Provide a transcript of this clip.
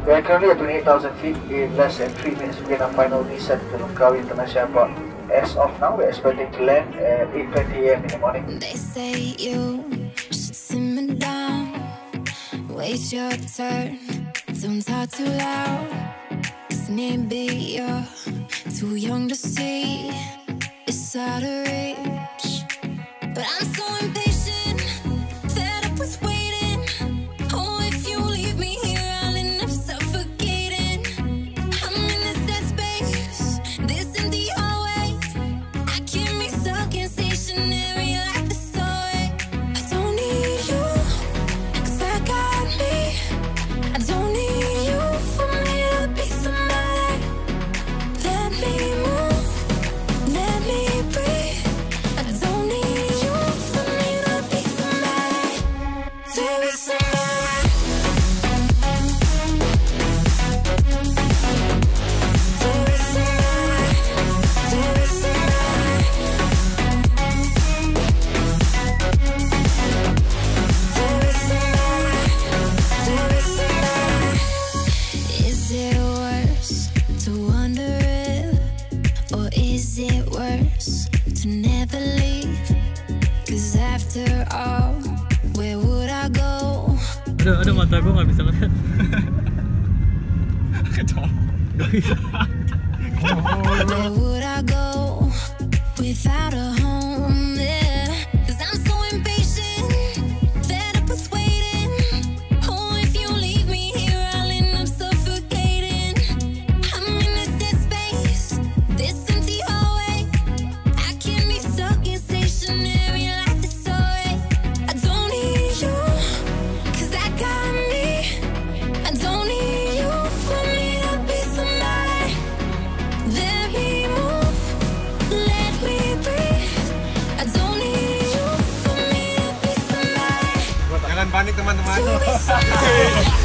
We are currently at 28,000 feet. In less than 3 minutes, we get a final descent to Langkawi International Airport. As of now, we're expecting to land at 8:20 AM in the morning. They say you should simmer down, wait your turn, don't talk too loud, 'cause maybe you're too young to see it's out of reach. But I'm so impatient, fed up with waiting. Oh, if you leave me here, I'll end up suffocating. I'm in this dead space, this empty hallway. I can't be stuck in stationary like the subway. I don't need you, 'cause I got me. I don't need you for me to be somebody. Let me move, let me breathe. I don't need you for me to be somebody. To be somebody. To be somebody. To be somebody. To be somebody. To be somebody. Is it worse to wonder if, or is it worse to never leave? 'Cause after all, where would I go? Ada mata gue nggak bisa ngeliat. Gak bisa. Where would I go without a home? Yeah. 'Cause I'm so impatient, fed up with waiting. Oh, if you leave me here, I'll end up suffocating. I'm in this dead space, this empty hallway. I can't be stuck in stationary like the subway. I don't need you, 'cause I got me. I don't need you for me to be somebody. Let me move, let me breathe. I don't need you for me to be somebody. Jangan panik teman-teman. To be somebody.